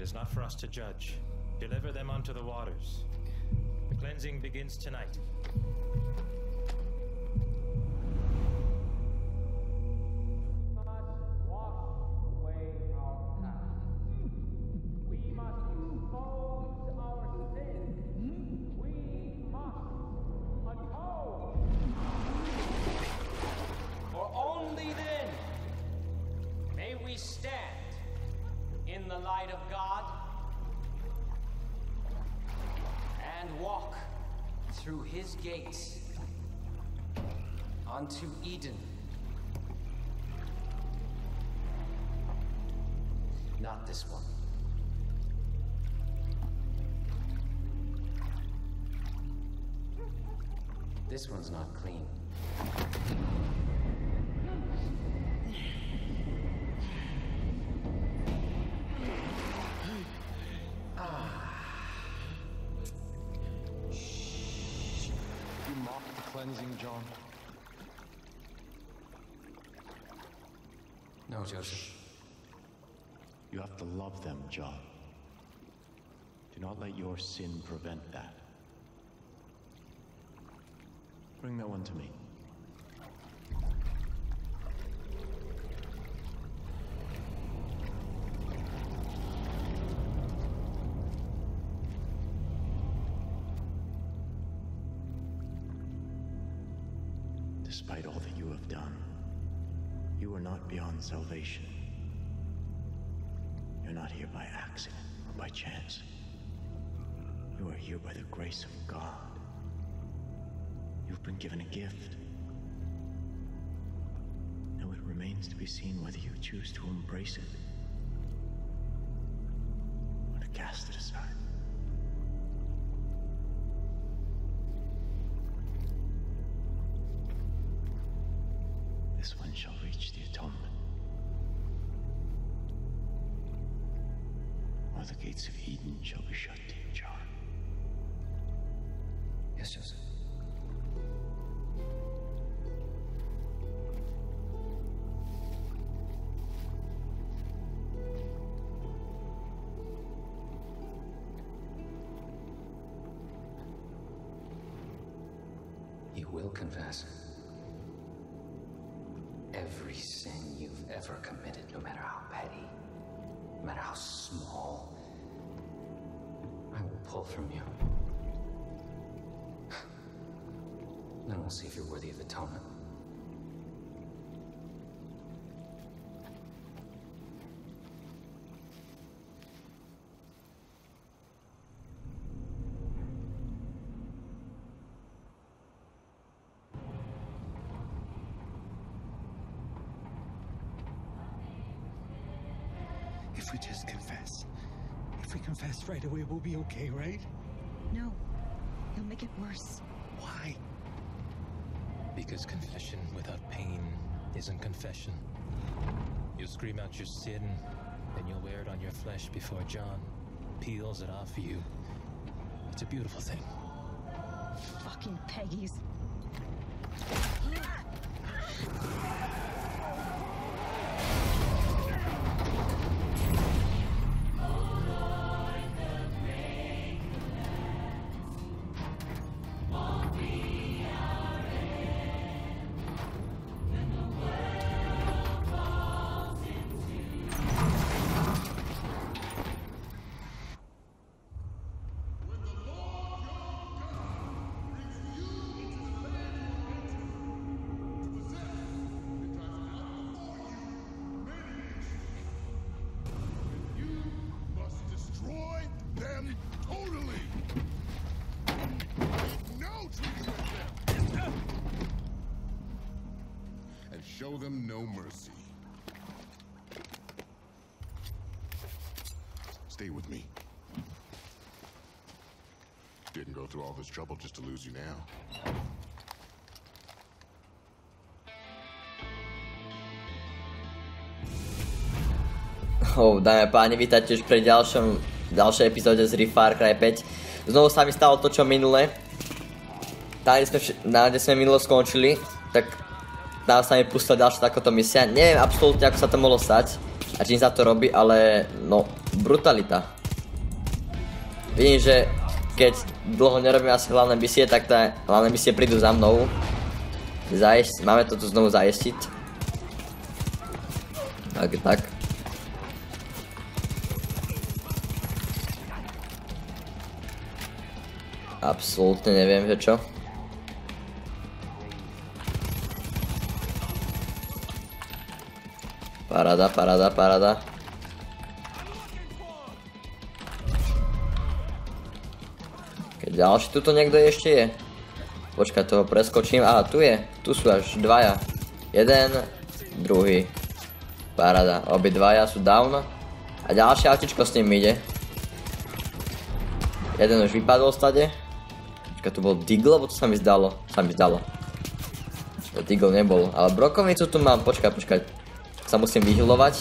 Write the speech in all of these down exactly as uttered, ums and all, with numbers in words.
is not for us to judge. Deliver them unto the waters. The cleansing begins tonight. Through his gates onto Eden. Not this one. This one's not clean. Cleansing, John. No, Joseph. You have to love them, John. Do not let your sin prevent that. Bring that one to me. Despite all that you have done, you are not beyond salvation. You're not here by accident or by chance. You are here by the grace of God. You've been given a gift. Now it remains to be seen whether you choose to embrace it or to cast it aside. This one shall reach the atonement, or the gates of Eden shall be shut to you, John. Yes, Joseph. You will confess every sin you've ever committed, no matter how petty, no matter how small. I will pull from you. Then we'll see if you're worthy of atonement. If we just confess. If we confess right away, we'll be okay, right? No. You'll make it worse. Why? Because confession without pain isn't confession. You scream out your sin, then you'll wear it on your flesh before John peels it off you. It's a beautiful thing. Fucking Peggies. Show them no mercy. Stay with me. Didn't go through all this trouble just to lose you now. Oh, dámy a páni, vítajte už pri ďalšom, ďalšej epizóde z Far Cry päť. Znovu sa mi stalo to, čo minule. Tam, kde sme, tam, kde sme minulo skončili, tak tam sa mi pustila ďalšia takáto misia. Neviem absolútne, ako sa to mohlo stať a čím sa to robí, ale no, brutalita. Vidím, že keď dlho nerobím asi hlavné misie, tak tá hlavné misie prídu za mnou. Zajesť, máme to tu znovu zajistiť. Tak, tak. Absolútne neviem, že čo. Paráda, paráda, paráda. Keď ďalší tuto niekto ešte je. Počkaj, toho preskočím. Aha, tu je. Tu sú až dvaja. Jeden, druhý. Paráda. Obi dvaja sú down. A ďalšie autičko s ním ide. Jeden už vypadol stade. Počkaj, tu bol Deagle, lebo to sa mi zdalo. Sa mi zdalo. To Deagle nebol. Ale brokovnicu tu mám. Počkaj, počkaj. Sa musím vyhealovať.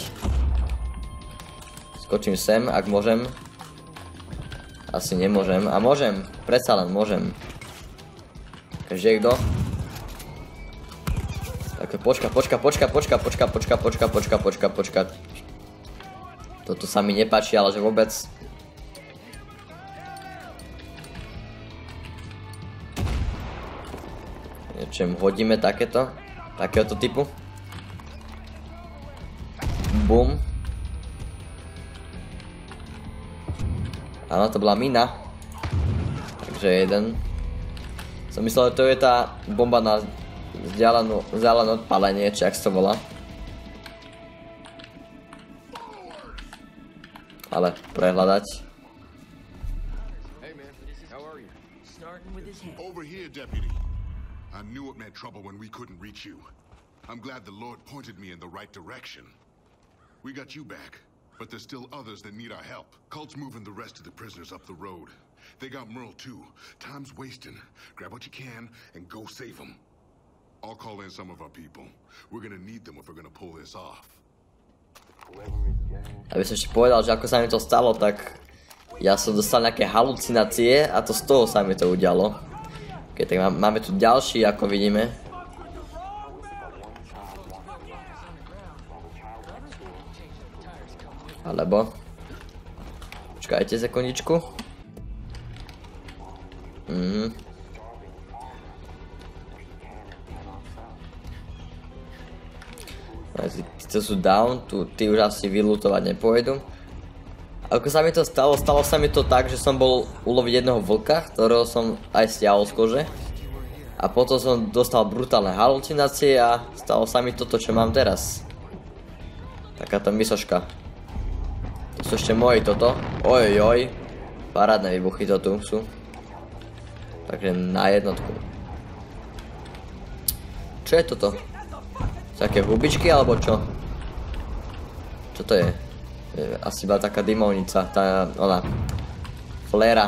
Skočím sem, ak môžem. Asi nemôžem. A môžem. Predsa len môžem. Každý kto? Tak počka, počka, počka, počka, počka, počka, počka, počka, počka, počka. Toto sa mi nepáči, ale že vôbec. Niečím hodíme takéto. Takéhoto typu. Bum. Áno, to bola mina. Takže jeden. Som myslel, že to je tá bomba na vzdialené odpálenie, či ak sa to volá. Ale prehľadať. Over here, deputy. I knew it meant trouble when we couldn't reach you. I'm glad the Lord pointed me in the right direction. We got you back, but there's still others that need our help. Cult's moving the rest of the prisoners up the road. They got Merle too. Time's wasting. Grab what you can and go save them. I'll call in some of our people. We're gonna need them if we're gonna pull this off. Aby som ešte povedal, že ako sa mi to stalo, tak ja som dostal nejaké halucinácie a to z toho sa mi to udialo. Ok, tak máme tu ďalší, ako vidíme. Alebo... Počkajte sekundičku. Mhm. Títo sú down, tu, tí už asi vylútovať nepôjdu. Ako sa mi to stalo? Stalo sa mi to tak, že som bol uloviť jedného vlka, ktorého som aj stiahol z kože. A potom som dostal brutálne halucinácie a stalo sa mi toto, čo mám teraz. Takáto misoška. To sú ešte moji toto. Ojojoj. Parádne výbuchy to tu sú. Takže na jednotku. Čo je toto? Také hubičky alebo čo? Čo to je? Asi iba taká dymovnica. Tá, ona. Fléra.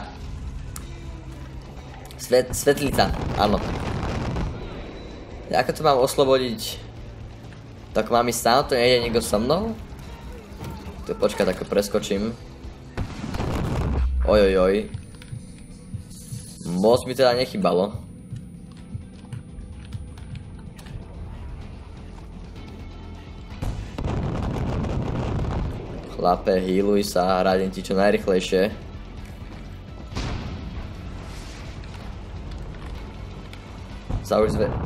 Svet, svetlica, áno. Ako to mám oslobodiť? Tak mám ísť sám? To nie je niekto so mnou? Tu počkaj, tak preskočím. Ojojoj. Moc mi teda nechybalo. Chlape, healuj sa, radím ti čo najrychlejšie. Sa už zve...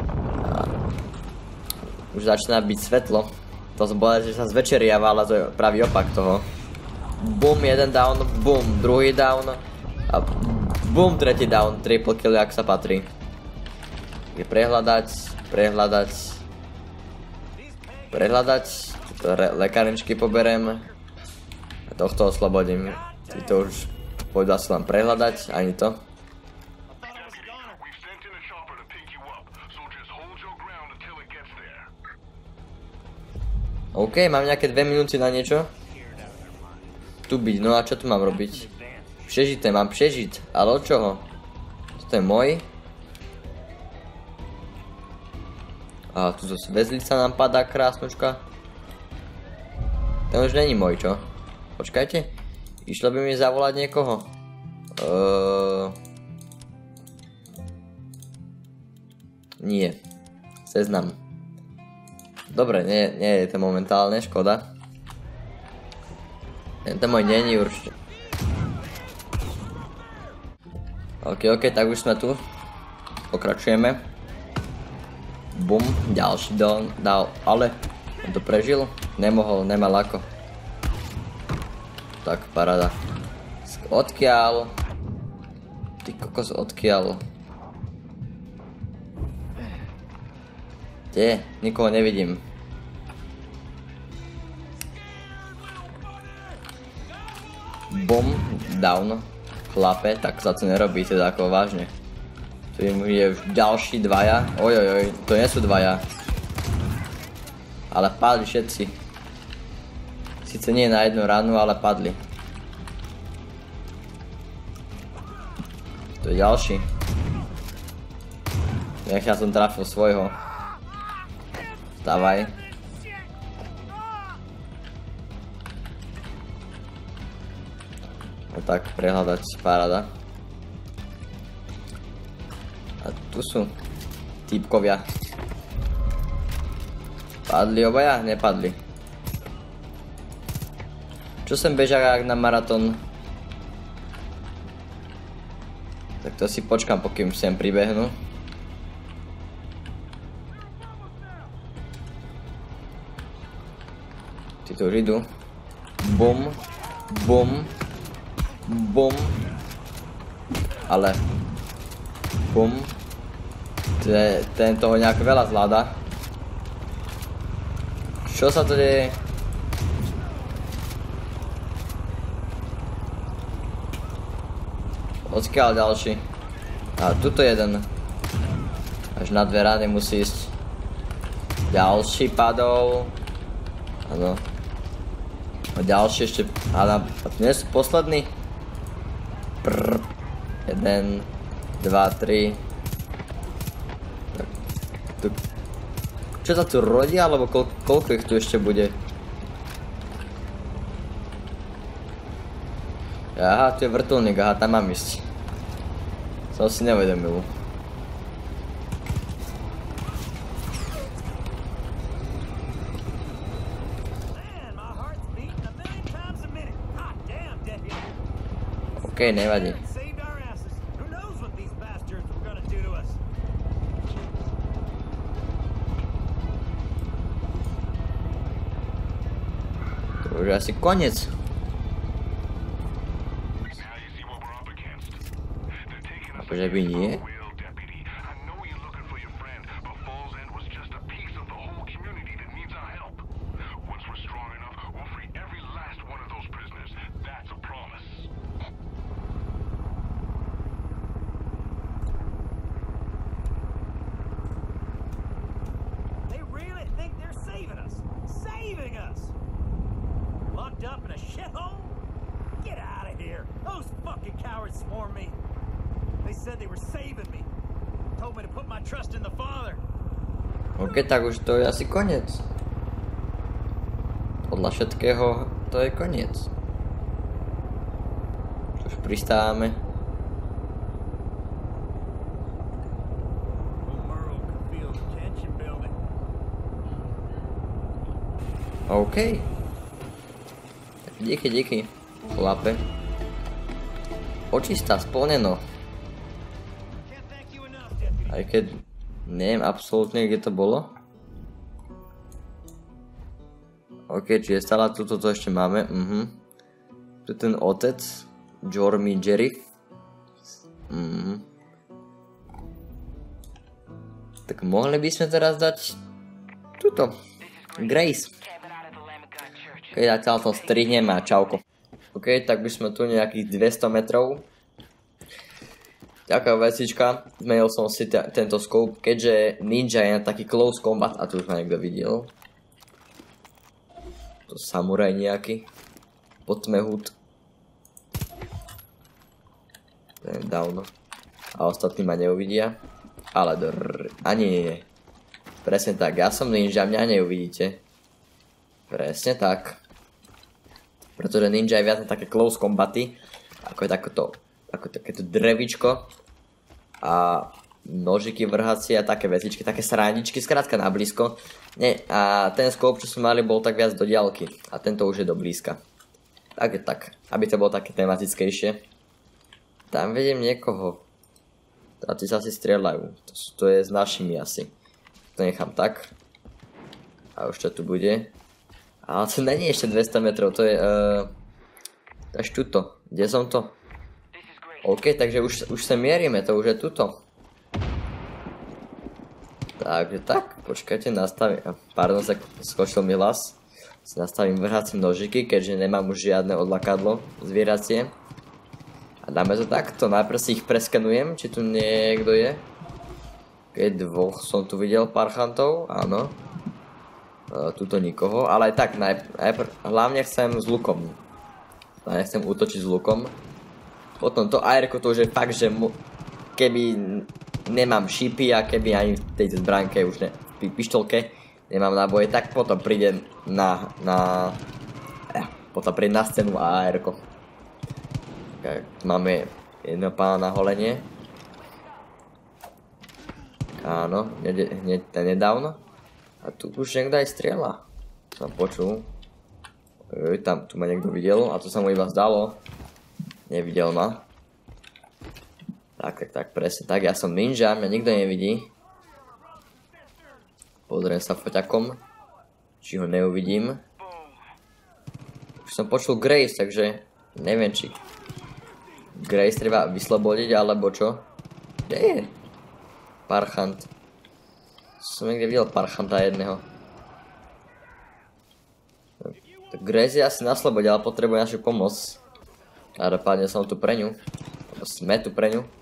Už začína byť svetlo. To som povedal, že sa zvečeriava, ale to je pravý opak toho. Bum, jeden down, bum, druhý down. A bum, tretí down, triple kill, jak sa patrí. Je prehľadať, prehľadať. Prehľadať. Lekárničky poberiem. A tohto oslobodím. Títo už pôjdu asi len prehľadať, ani to. OK, mám nejaké dve minúty na niečo. Tu byť, no a čo tu mám robiť? Přežité, mám přežiť, ale od čoho? To je môj. A tu zase väzlica nám padá, krásnočka. Ten už není môj, čo? Počkajte, išlo by mi zavolať niekoho. Uh... Nie. Seznam. Dobre, nie, nie je to momentálne, škoda. Tento môj není určite. Ok, ok, tak už sme tu. Pokračujeme. Bum, ďalší dal, dal, ale on to prežil? Nemohol, nemal ako. Tak, paráda. Odkiaľ? Ty kokos, odkiaľ? Kde? Nikoho nevidím. Bum, down. Chlape, tak sa to nerobí teda ako vážne. Tu je už ďalší dvaja. Ojojoj, to nie sú dvaja. Ale padli všetci. Sice nie na jednu ranu, ale padli. To je ďalší. Nech ja som trafil svojho. Vstávaj. No tak, prehľadať paráda. A tu sú týpkovia. Padli obaja? Nepadli. Čo sem bežak na maratón? Tak to si počkám, pokým sem pribehnú. Tí tu už idú. Bum. Bum. Bum. Ale. Bum. Ten toho nejak veľa zvláda. Čo sa to deje? Odkiaľ ďalší? A tuto jeden. Až na dve rány musí ísť. Ďalší padol. Áno. A ďalší ešte. A to nie sú poslední? Prr. Jeden. Dva, tri. Tak. Tu. Čo sa tu rodí, alebo koľ, koľko ich tu ešte bude? Aha, tu je vrtuľník, aha, tam mám ísť. Som si nevedomil. OK, nevadí. To už je asi koniec. Akože by nie. OK, tak už to je asi koniec. Podľa všetkého to je koniec. Už pristávame. OK. Díky, díky, chlape. Očistá, splneno. Aj keď neviem absolútne, kde to bolo. OK, čiže stále tuto to ešte máme. Uh-huh. Tu ten otec, Jormi Jerry. Uh-huh. Tak mohli by sme teraz dať tuto. Grace. OK, zatiaľ to strihnem a čauko. OK, tak by sme tu nejakých dvesto metrov. Ďaká vecička, zmenil som si tento scope, keďže ninja je na taký close combat, a tu už ma niekto videl. To samuraj nejaký. Potmehut. Ten je down. A ostatní ma neuvidia. Ale drrr, ani nie. Presne tak, ja som ninja, mňa neuvidíte. Presne tak. Pretože ninja je viac na také close combaty, ako je takéto, ako takéto drevičko. A nožiky vrhacie a také vecičky, také srandičky, skrátka na blízko. Nie, a ten scope, čo sme mali, bol tak viac do diaľky. A tento už je do blízka. Tak je tak, aby to bolo také tematickejšie. Tam vidím niekoho. A tí sa asi strieľajú. To, to je s našimi asi. To nechám tak. A už to tu bude. Ale to není ešte dvesto metrov, to je... Uh, až tuto. Kde som to? OK, takže už, už sa mierime, to už je tuto. Takže tak, počkajte, nastavím... Pardon, sa skočil mi hlas. Si nastavím vrhacie nožiky, keďže nemám už žiadne odlakadlo zvieracie. A dáme to takto, najprv si ich preskenujem, či tu niekto je. Keď dvoch som tu videl parchantov, áno. E, tuto nikoho, ale aj tak, najprv, hlavne chcem s lukom. Hlavne chcem útočiť s lukom. Potom to aerko, to už je fakt, že keby nemám šípy a keby ani v tejto zbránke už ne, v pištolke nemám náboje, tak potom príde na, na, ja, potom príde na scénu aerko. Tu máme jedno pána na holenie. Áno, hneď nedávno. A tu už niekto aj strieľa. Som počul. Ej, tam, tu ma niekto videl a to sa mu iba zdalo. Nevidel ma. Tak, tak, tak, presne tak. Ja som ninja, mňa nikto nevidí. Pozriem sa foťakom. Či ho neuvidím. Už som počul Grace, takže neviem, či Grace treba vyslobodiť, alebo čo? Kde je? Parchant. Som niekde videl parchanta jedného. Tak Grace je asi na slobode, ale potrebuje našu pomoc. Každopádne som tu pre ňu. Alebo sme tu pre ňu.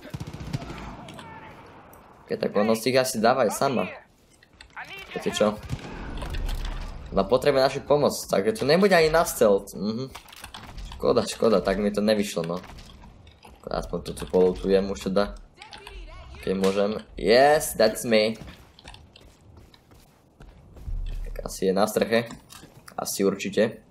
Ok, tak ono si ich asi dáva aj sama. Viete čo? No potrebuje našu pomoc, takže tu nebude ani na stealth. Mhm. Škoda, škoda, tak mi to nevyšlo, no. Aspoň to tu polutujem už teda. Keď môžem. Yes, that's me. Tak asi je na streche. Asi určite.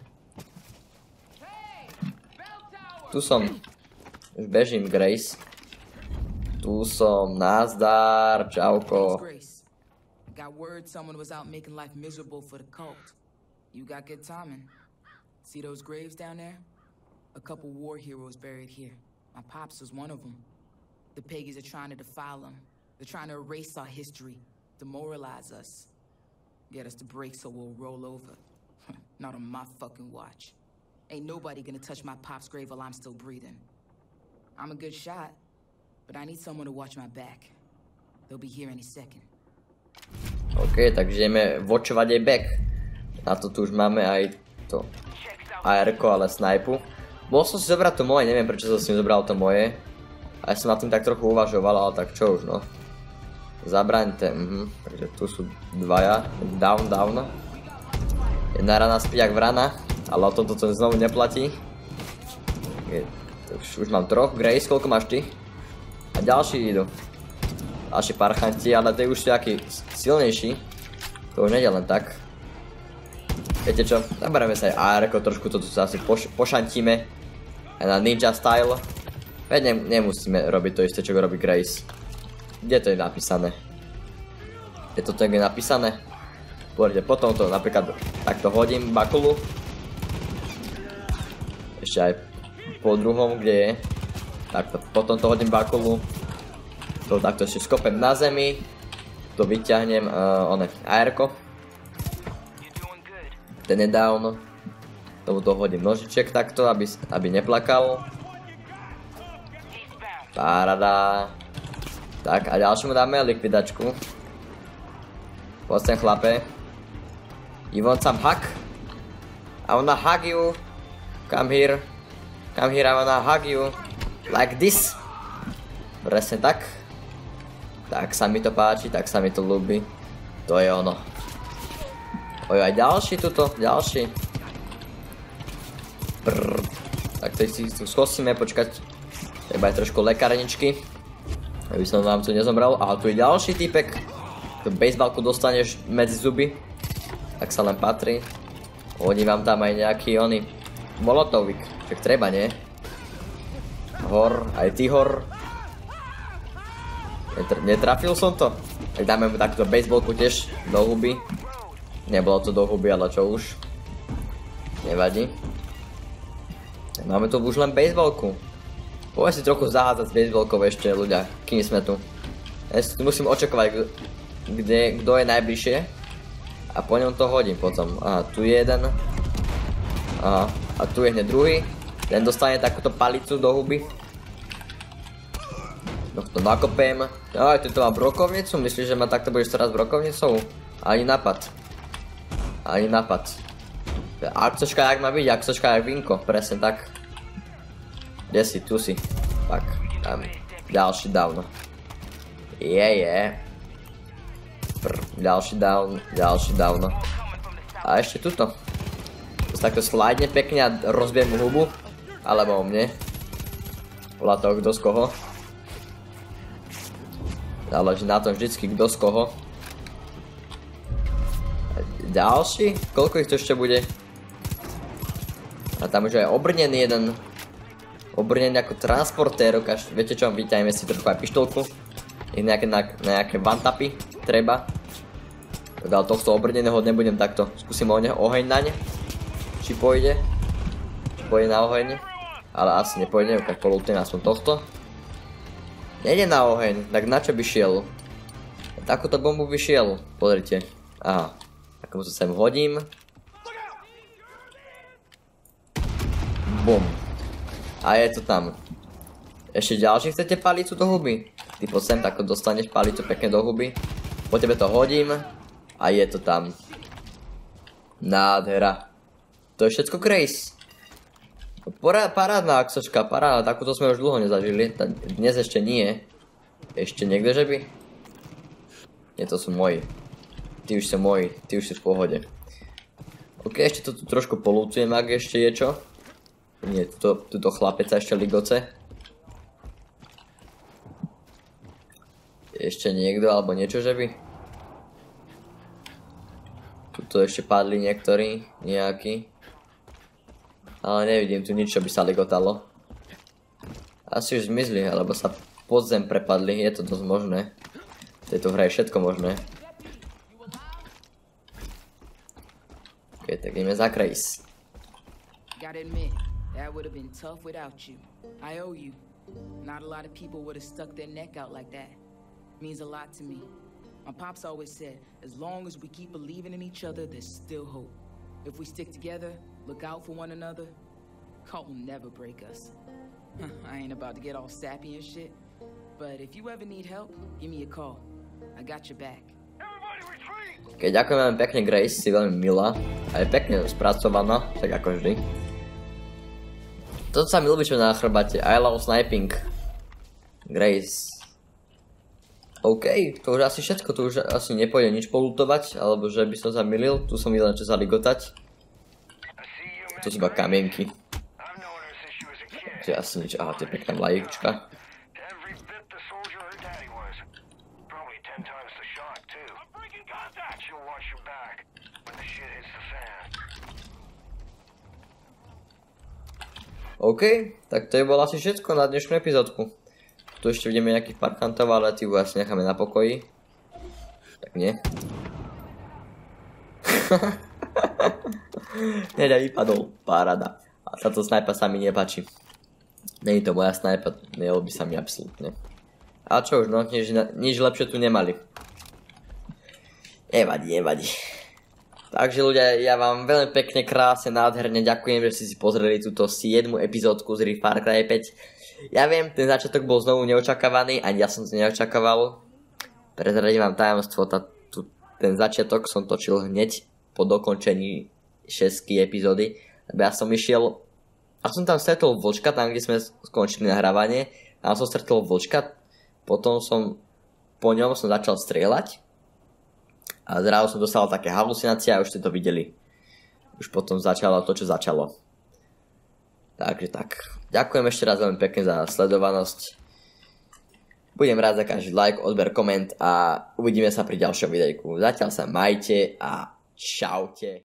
Tu som. Už bežím, Grace. Tu som, nazdar, čauko. Got word someone was out making life miserable for the cult. You got good timing. See those graves down there? A couple war heroes buried here. My pops was one of them. The Peggies are trying to defile them. They're trying to erase our history, demoralize us, get us to break so we'll roll over. Not on my fucking watch. Ain't nobody gonna touch my pop's grave while I'm still breathing. I'm a good shot, but I need someone to watch my back. They'll be here any second. OK, takže ideme watchovať aj back. Na to tu už máme aj to á erko, ale snipu. Bol som si zobrať to moje, neviem prečo som si zobral to moje. A ja som nad tým tak trochu uvažoval, ale tak čo už no. Zabraňte, mhm. Takže tu sú dvaja, down, down. Jedna rana spí jak vrana, ale o tomto to znovu neplatí. Je, už, už mám troch, Grace, koľko máš ty? A ďalší idú. Ďalší parchanti, ale to je už taký silnejší. To už nejde len tak. Viete čo, zaberieme sa aj á erko, trošku to tu sa asi poš pošantíme. Aj na ninja style. Veď ne nemusíme robiť to isté, čo robí Grace. Kde to je napísané? Je to niekde napísané? Poďte, potom to napríklad takto hodím bakulu. Ešte aj po druhom, kde je. Takto, potom to hodím bakulu. To takto ešte skopem na zemi. To vyťahnem, uh, one, á erko. Ten je down. Tomu to hodím nožiček takto, aby, aby neplakal. Paráda. Tak a ďalšiemu dáme likvidačku. Poď sem chlape. You want some hug? I wanna hug you. Come here. Come here, I wanna hug you. Like this. Presne tak. Tak sa mi to páči, tak sa mi to ľúbi. To je ono. Oj, aj ďalší tuto, ďalší. Brrr. Tak to si tu skosíme, počkať. Treba aj trošku lekárničky. Aby som vám tu nezomrel. Aha, tu je ďalší typek. Tu bejsbalku dostaneš medzi zuby. Tak sa len patrí. Hodím vám tam aj nejaký oný molotovik. Však treba, nie? Hor, aj ty hor. Netr netrafil som to? Tak dáme mu takúto bejsbalku tiež do huby. Nebolo to do huby, ale čo už. Nevadí. Máme tu už len bejsbalku. Poďme si trochu zahádzať s baseballkou ešte ľudia, kým sme tu. Ja si tu musím očakovať, kde, kto je najbližšie. A po ňom to hodím potom. Aha, tu je jeden. Aha, a tu je hneď druhý. Ten dostane takúto palicu do huby. No to nakopem. Aj, tu to mám brokovnicu, myslíš, že ma takto budeš teraz brokovnicou? Ani napad. Ani napad. Akcoška jak má byť, akcoška jak vinko, presne tak. Kde si, tu si. Tak, tam. Ďalší down. Je, je. Prr, ďalší down, ďalší down. A ešte tuto. Takto slidne pekne a rozbijem mu hubu. Alebo o mne. Podľa toho, kto z koho. Záleží na tom vždycky, kto z koho. Ďalší? Koľko ich to ešte bude? A tam už aj obrnený jeden. Obrnený ako transportér. Viete čo, vyťajme si trochu aj pištolku. Ich nejaké, na, nejaké one-tapy treba. Tak ale tohto obrneného nebudem takto. Skúsim oheň na ne. Či pôjde. Či pôjde na oheň. Ale asi nepôjde, tak polútujem aspoň tohto. Nejde na oheň, tak na čo by šiel? Takúto bombu by šiel, pozrite. Aha, tak mu to sem hodím. Bum. A je to tam. Ešte ďalší chcete palicu do huby? Ty poď sem, tak dostaneš palicu pekne do huby. Po tebe to hodím. A je to tam. Nádhera. To je všetko Grace. Parádna aksočka, parádna, takúto sme už dlho nezažili. Dnes ešte nie. Ešte niekto, že by? Nie, to sú moji. Ty už sú moji, ty už si v pohode. Ok, ešte to tu trošku polúcujem, ak ešte je čo. Nie, tuto, tuto chlapec sa ešte ligoce. Ešte niekto, alebo niečo, že by? Tuto ešte padli niektorí, nejakí. Ale nevidím tu nič, čo by sa ligotalo. Asi už zmizli, alebo sa pod zem prepadli, je to dosť možné. V tejto hre je všetko možné. Ok, tak ideme za Grace. Gotta admit, that would have been tough without you. I owe you. Not a lot of people would have stuck their neck out like that. It means a lot to me. My pops always said, as long as we keep believing in each other, there's still hope. If we stick together, look out for one another, Cult will never break us. I ain't about to get all sappy and shit, but if you ever need help, give me a call. I got your back. Okay, ďakujem veľmi pekne, Grace, si veľmi milá. A je pekne spracovaná, tak ako vždy. Toto sa mi ľúbi, čo na chrbate. I love sniping. Grace. OK, to už asi všetko, tu už asi nepôjde nič polutovať, alebo že by som sa milil, tu som videl čo zaligotať. To sú iba kamienky. Takže asi nič, aha, to je pekná vlaječka. OK, tak to je bolo asi všetko na dnešnú epizódku. Tu ešte vidíme nejakých parkantov, ale tí asi necháme na pokoji. Tak nie. Hneď aj vypadol, paráda. A táto snajpa sa mi nepáči. Není to moja snajpa, nelobí sa mi absolútne. Ale čo už, no, nič, nič lepšie tu nemali. Nevadí, nevadí. Takže ľudia, ja vám veľmi pekne, krásne, nádherne ďakujem, že ste si pozreli túto siedmu epizódku z Far Cry päť. Ja viem, ten začiatok bol znovu neočakávaný, ani ja som to neočakával. Prezradím vám tajomstvo, tá, tu, ten začiatok som točil hneď po dokončení šestky epizódy. Lebo ja som išiel, a som tam stretol vlčka, tam kde sme skončili nahrávanie. Tam som stretol vlčka, potom som, po ňom som začal strieľať. A zrazu som dostal také halucinácie a už ste to videli. Už potom začalo to, čo začalo. Takže tak. Ďakujem ešte raz veľmi pekne za sledovanosť. Budem rád za každý like, odber, koment a uvidíme sa pri ďalšom videjku. Zatiaľ sa majte a čaute.